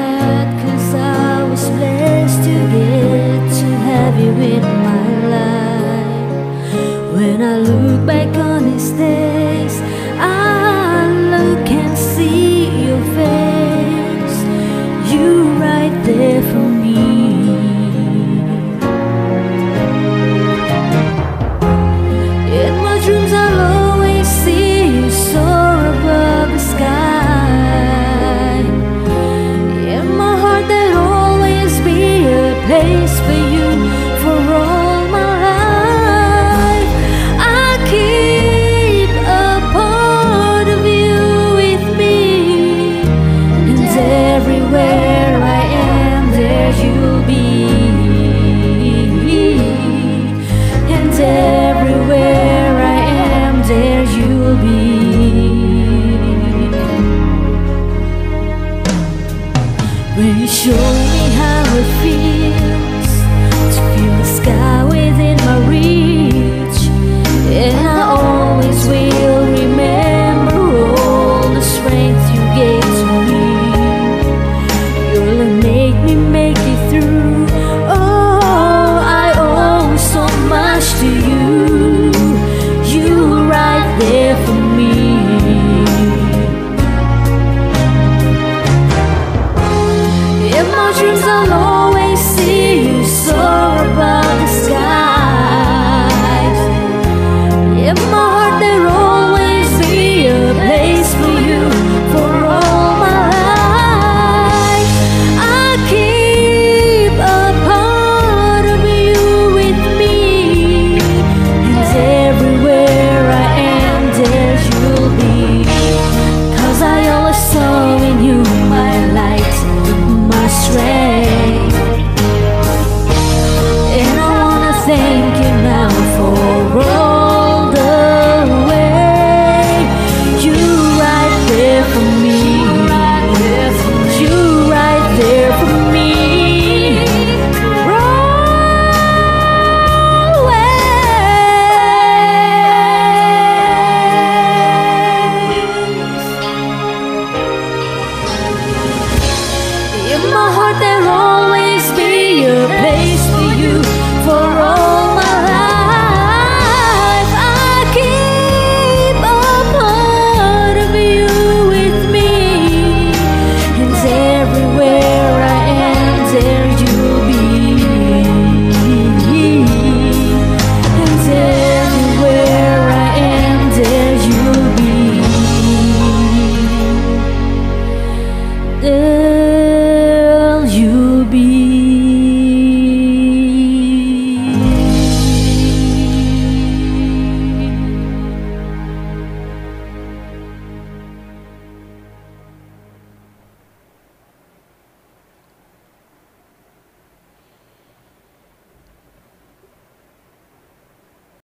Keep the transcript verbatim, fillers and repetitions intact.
glad, 'cause I was blessed to get to have you in my life. When I look back on these days, I look and see your face. You right there for me. In my dreams I'll always see you soar above the sky. In my heart there'll always be a place for you for all my life. I keep a part of you with me, and everywhere I am there you'll be, and everywhere I am there you'll be. When you show me how it feels to feel the sky within my reach, and I always will remember all the strength you gave to me. You'll make me make it through. Oh, I owe so much to you. You right there for me. In my dreams I'll always see you soar above the skies. In my heart there'll always be a place for you for all my life. I keep a part of you with me, and everywhere I am there you'll be, 'cause I always saw in you my light, my strength. And I wanna thank you now for all the way you right there for me. You right there for me. Always. In my heart there